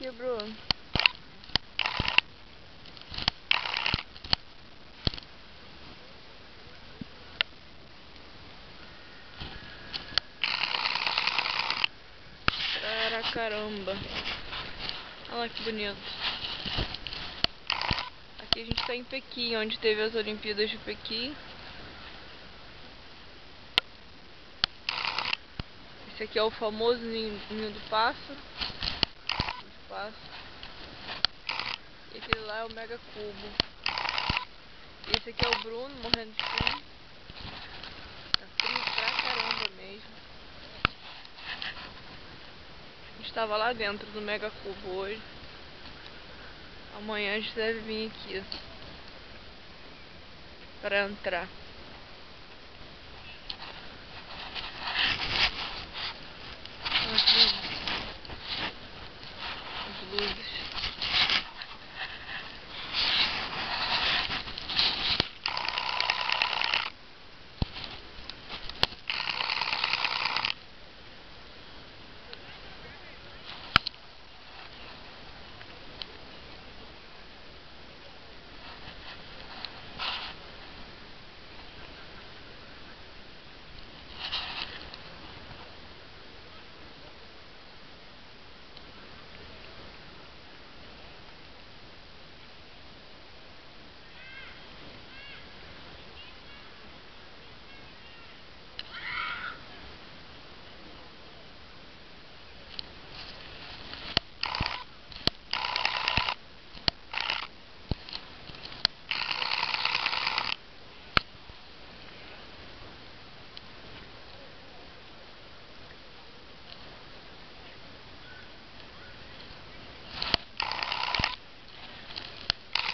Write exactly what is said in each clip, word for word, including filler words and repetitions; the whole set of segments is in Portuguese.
aqui, Bruno. Cara, caramba. Olha lá que bonito. Aqui a gente tá em Pequim, onde teve as Olimpíadas de Pequim. Esse aqui é o famoso ninho, ninho do pássaro. Do pássaro. E aquele lá é o mega cubo. E esse aqui é o Bruno, morrendo de frio. Tá frio pra caramba mesmo. A gente tava lá dentro do mega cubo hoje. Amanhã a gente deve vir aqui pra entrar. As luzes.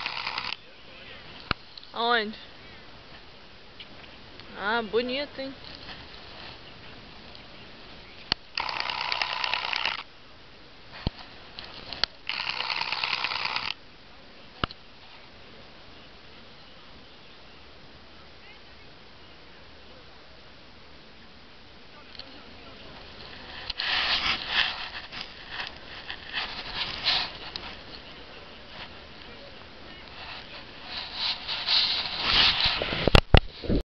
Aonde? Ah, bonito, hein?